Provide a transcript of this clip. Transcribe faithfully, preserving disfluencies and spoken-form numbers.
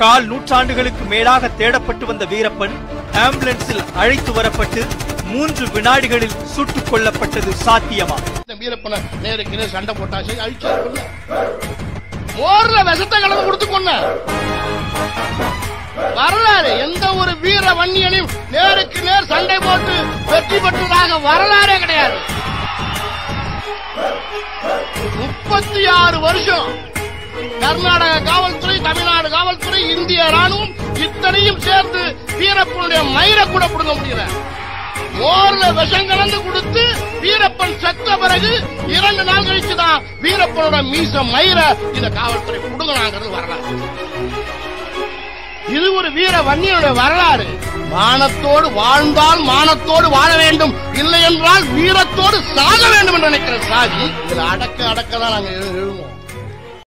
கால் நூற்றாண்டுகளுக்கு மேலாக தேடப்பட்டு வந்த வீரப்பன் ஆம்புலன்ஸில் அழைத்து வரப்பட்டு மூன்று வினாடிகளில் சுட்டுக் கொல்லப்பட்டது சாத்தியமா? வீரப்பனை நேருக்கு நேர் சண்டை போட்டாச்சு, அழிச்சு மோர்ல விஷத்தை கலந்து கொடுத்து கொண்ட வரலாறு. எந்த ஒரு வீர வன்னியனையும் நேருக்கு நேர் சண்டை போட்டு வெற்றி பெற்றதாக வரலாறே கிடையாது. முப்பத்தி ஆறு வருஷம் கர்நாடக காவல்துறை, தமிழ்நாடு காவல்துறை, இந்திய ராணுவம் இத்தனையும் சேர்ந்து வீரப்பனுடைய மயிரை கூட புடுங்க முடியல. மோர்ல விஷம் கலந்து கொடுத்து வீரப்பன் செத்த பிறகு இரண்டு நாள் கழிச்சுதான் வீரப்பனோட மீச மயிரை இந்த காவல்துறை புடுங்கினாங்கிறது வரலாறு. இது ஒரு வீர வன்னியனுடைய வரலாறு. மானத்தோடு வாழ்ந்தால் மானத்தோடு வாழ வேண்டும், இல்லை என்றால் வீரத்தோடு சாக வேண்டும் என்று நினைக்கிற சாதி இதுல அடக்க அடக்க தான் நாங்க எழுதுவோம்.